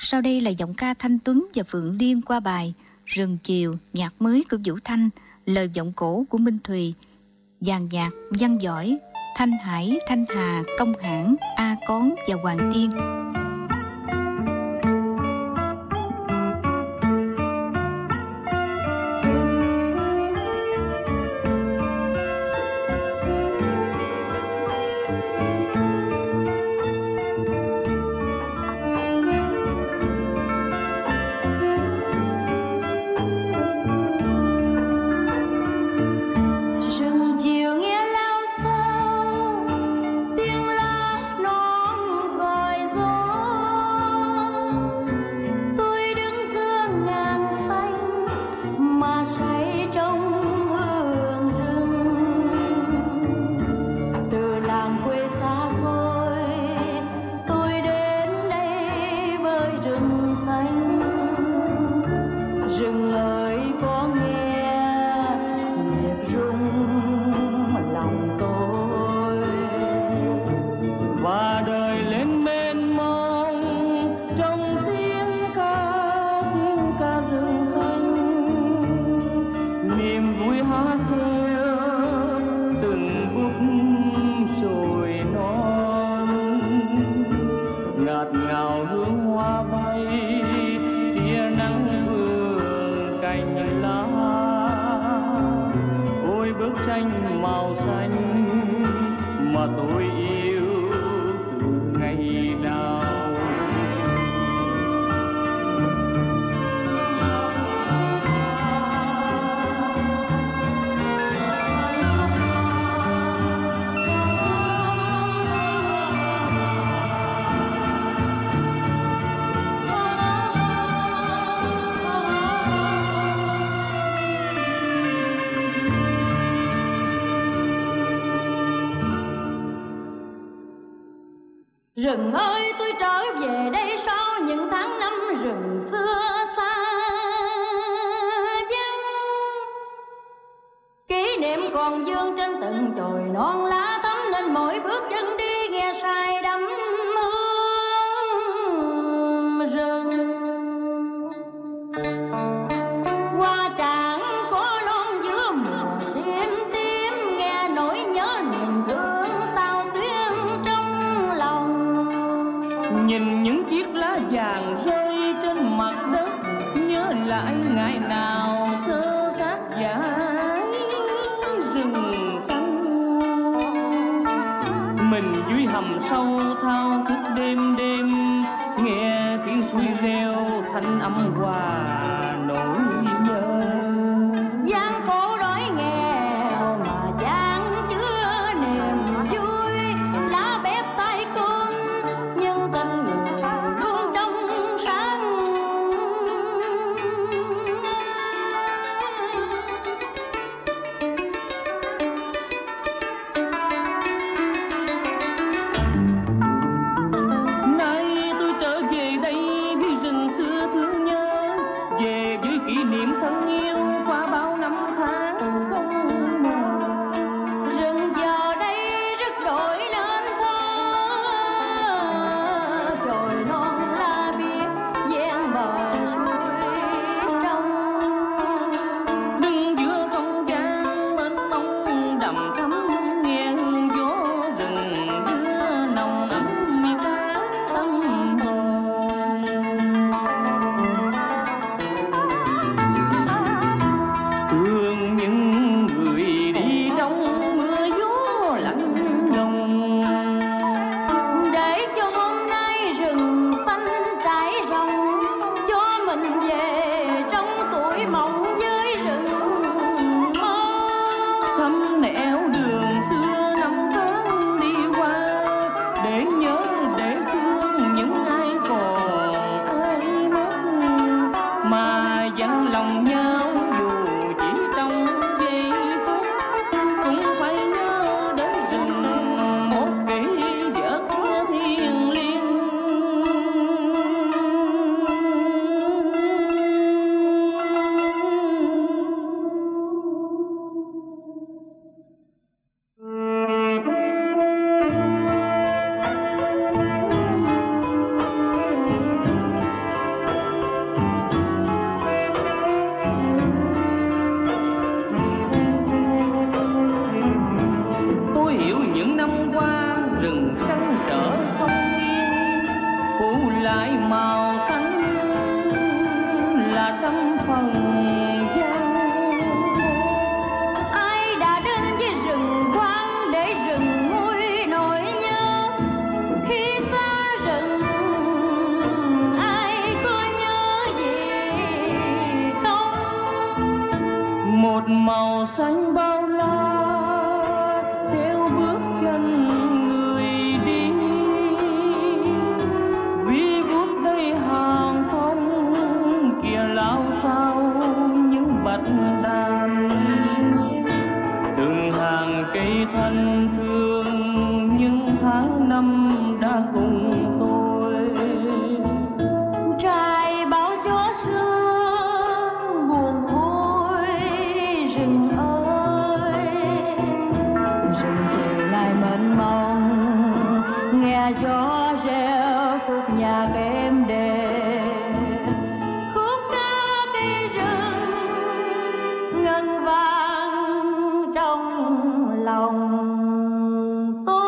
sau đây là giọng ca Thanh Tuấn và Phượng Liên qua bài Rừng Chiều, nhạc mới của Vũ Thanh, lời giọng cổ của Minh Thùy, dàn nhạc Văn Giỏi, Thanh Hải, Thanh Hà, Công Hãn, A Cón và Hoàng Tiên. Rừng ơi, tôi trở về đây sau những tháng năm rừng xưa xa vắng. Kỷ niệm còn vương trên từng đồi non lá thắm, nên mỗi bước chân đi nghe say đắm hương rừng. Hoa tràng có non giữa mùa xiêm tím, nghe nỗi nhớ niềm thương sao xuyên trong lòng. Nhìn những chiếc lá vàng rơi trên mặt đất, nhớ lại ngày nào xơ xác dải rừng xanh. Mình dưới hầm sâu thao thức đêm đêm, nghe tiếng suối reo thanh âm hòa nỗi nhớ. Gian khổ đói nghèo mà gian chứa niềm vui, lá bếp tay con nhưng tình người luôn trong sáng. Nay tôi trở về đây với rừng xưa thương nhớ, về với kỷ niệm trăn trở không yên, phủ lại màu xanh là trăm phần gian. Ai đã đến với rừng quang để rừng nguôi nỗi nhớ, khi xa rừng ai có nhớ gì không? Một màu xanh bao la theo bước chân người đi, vi vút cây hàng phong kìa lao sao những bạch đàn. Từng hàng cây thân thương những tháng năm đã cùng tôi. Trải bão gió sương buồn vui rừng ơi, rừng trời lại mênh mông, nghe gió reo khúc nhạc êm đềm, khúc ca cây rừng ngân vang trong lòng tôi.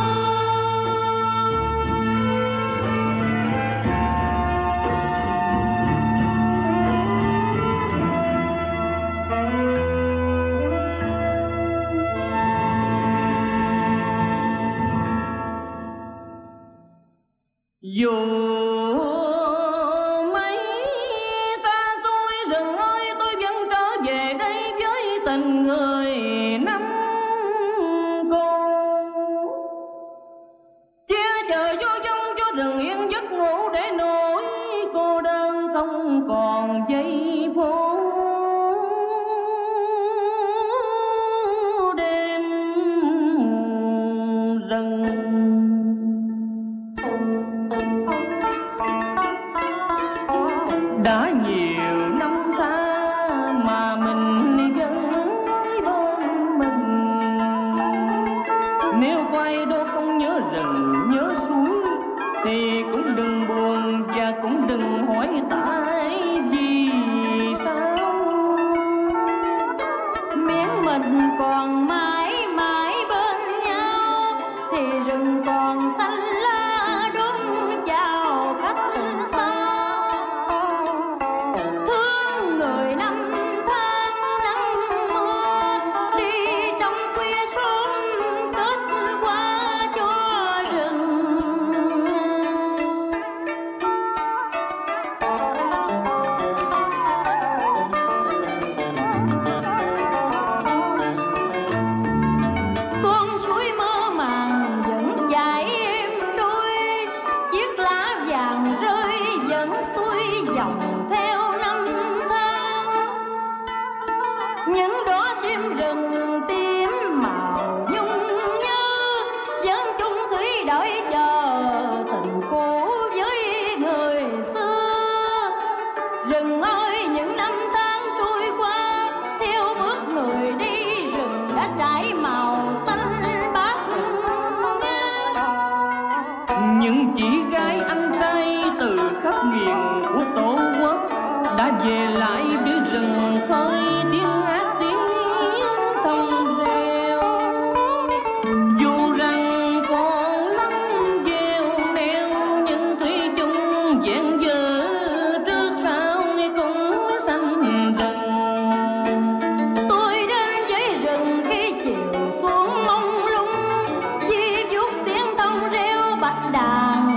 Dù mấy xa xôi rừng ơi, tôi vẫn trở về đây với tình người năm cô. Che chở vô vong cho rừng yên giấc ngủ, để nỗi cô đơn không còn giây phố đêm rừng. Đã nhiều năm xa mà mình vẫn bên mình, nếu quay đô không nhớ rừng nhớ suối thì cũng đừng buồn và cũng đừng hỏi tại vì sao. Miễn mình còn mãi mãi bên nhau thì rừng còn xanh lá đón chào khách xa. Thương người năm tháng nắng mưa, đi trong khuya sớm kết qua cho rừng. Con suối mơ màng vẫn chảy êm đôi, chiếc lá vàng rơi vẫn xuôi dòng theo năm tháng. Những đóa sim rừng tím màu nhung nhớ, vẫn chung thủy đợi chờ tình cũ với người xưa. Rừng ơi, những năm tháng trôi qua theo bước người đi, rừng đã trải màu xanh bát ngát. Những chị gái anh trai từ khắp miền của tổ quốc đã về lại với rừng khơi tiếng hát tiếng thông reo. Dù rằng còn lắm gieo neo, nhưng thủy chung vẹn dở trước sau cũng xanh rừng. Tôi đến với rừng khi chiều xuống mông lung, di vuốt tiếng thông reo bạch đàn